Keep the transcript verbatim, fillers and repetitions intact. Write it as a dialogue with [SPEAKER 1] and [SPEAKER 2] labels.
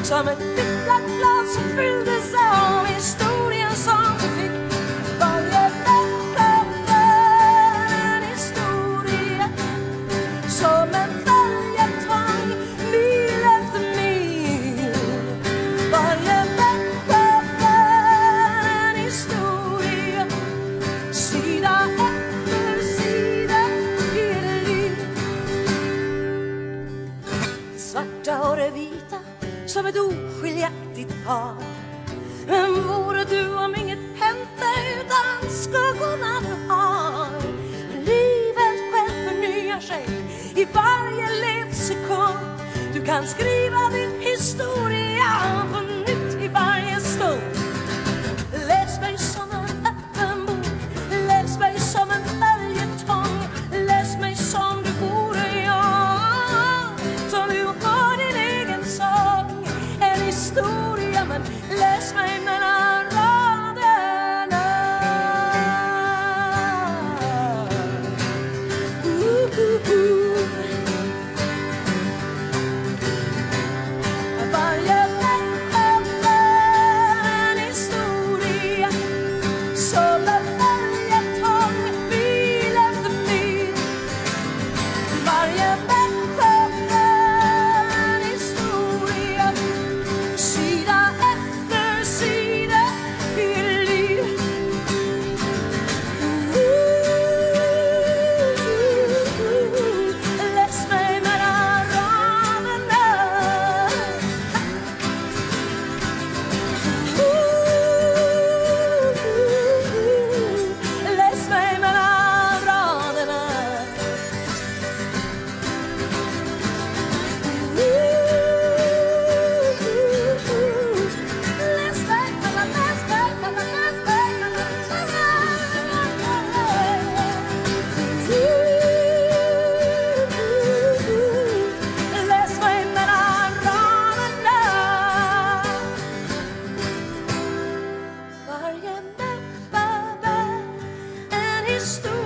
[SPEAKER 1] som ett lycklat glas som fylldes av historien som du fick. Varje vecka en historia, som en följetong, mil efter mil. Varje vecka en historia, sida efter sida i det liv. Svarta och det vita som ett oskiljaktigt par. Men vore du om inget hände utan skuggorna du har? Livet själv förnyar sig i varje livssekund. Du kan skriva din historia på nytt i varje stund. Läs mig som en öppen bok, läs mig som en följetong, läs mig som du vore jag, som du har din egen sång. En historia, men läs mig mellan raderna. uh, uh, uh. Varje vecka en historia, som en följetong, mil efter mil. Varje vecka en historia, sida efter sida i det liv. Läs mig mellan raderna. Läs mig mellan raderna. Läs mig mellan, läs mig mellan, läs mig mellan. Läs mig mellan raderna. Varje vecka en historia.